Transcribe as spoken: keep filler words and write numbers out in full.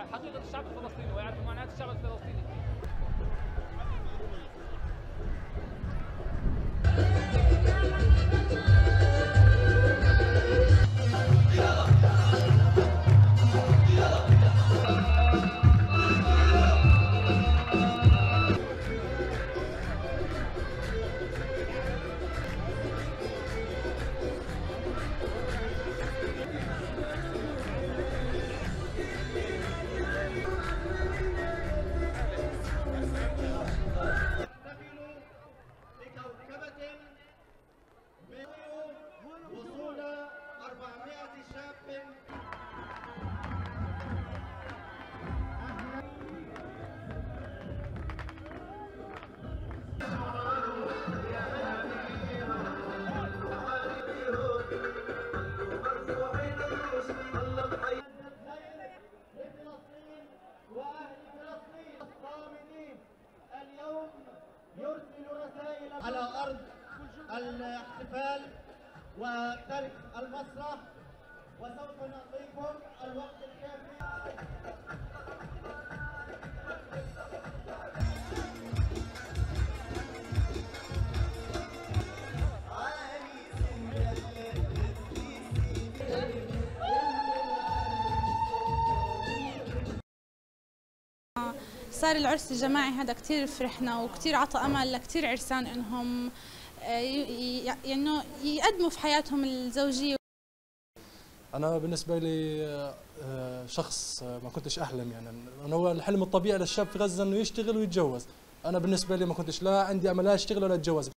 حقيقه الشعب الفلسطيني ويعرفوا معاناه الشعب الفلسطيني. على أرض الاحتفال وترك المسرح، وسوف نعطيكم الوقت الكافي. صار العرس الجماعي هذا كثير فرحنا وكثير عطى امل لكثير عرسان انهم يعني يقدموا في حياتهم الزوجيه. انا بالنسبه لي شخص ما كنتش احلم، يعني انا هو الحلم الطبيعي للشاب في غزه انه يشتغل ويتجوز. انا بالنسبه لي ما كنتش لا عندي امل لا اشتغل ولا اتجوز.